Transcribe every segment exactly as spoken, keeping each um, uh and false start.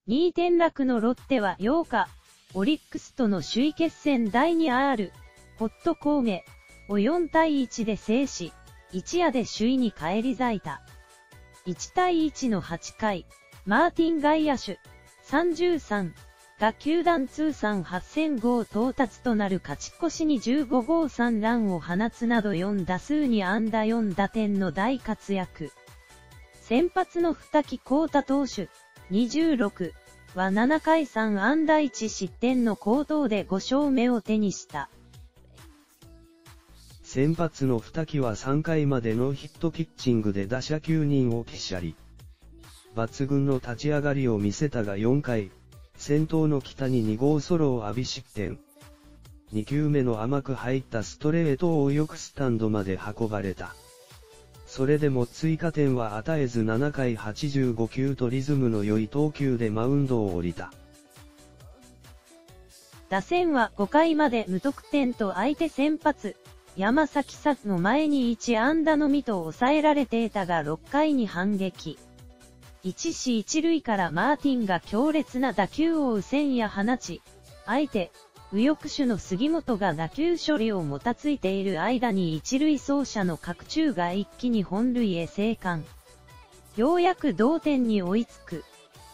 にい転落のロッテはようか、オリックスとの首位決戦だいにアール、ホット神戸をよんたいいちで制し、一夜で首位に返り咲いた。いちたいいちのはちかい、マーティン外野手、さんじゅうさんが球団通算はっせんごう到達となる勝ち越しにじゅうごごうさんランを放つなどよんだすうにあんだよんだてんの大活躍。先発の二木康太投手、にじゅうろくはななかいさんあんだいちしってんの好投でごしょうめを手にした。 先発の二木はさんかいまでノーヒットピッチングで打者きゅうにんをピシャリ。抜群の立ち上がりを見せたがよんかい、先頭の北ににごうソロを浴び失点。にきゅうめの甘く入ったストレートをよくスタンドまで運ばれた。それでも追加点は与えずななかいはちじゅうごきゅうとリズムの良い投球でマウンドを降りた。 打線はごかいまで無得点と相手先発、山崎さんの前にいちあんだのみと抑えられていたがろっかいに反撃。一死一塁からマーティンが強烈な打球を右線や放ち、相手、右翼手の杉本が打球処理をもたついている間に一塁走者の角中が一気に本塁へ生還。ようやく同点に追いつく。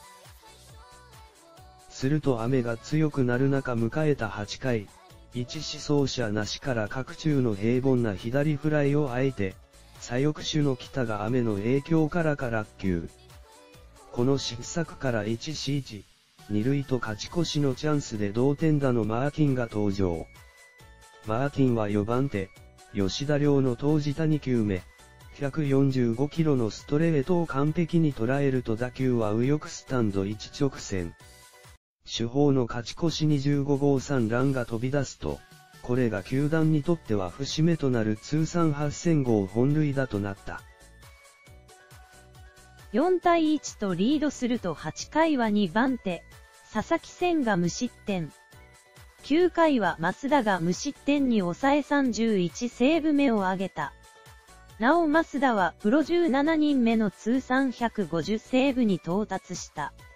すると雨が強くなる中迎えたはちかい、一死走者なしから角中の平凡な左フライを相手、左翼手の北が雨の影響からか落球。この失策からいちしいち、にるいと勝ち越しのチャンスで同点打のマーティンが登場。マーティンはよばん手、吉田亮の投じたにきゅうめ、ひゃくよんじゅうごキロのストレートを完璧に捉えると打球は右翼スタンド一直線。主砲の勝ち越しにじゅうごごうさんランが飛び出すと、これが球団にとっては節目となる通算はっせんごう本塁打となった。 よんたいいちとリードするとはちかいはにばん手、佐々木千が無失点。きゅうかいは増田が無失点に抑えさんじゅういちセーブ目を挙げた。なお増田はプロじゅうななにんめの通算ひゃくごじゅうセーブに到達した。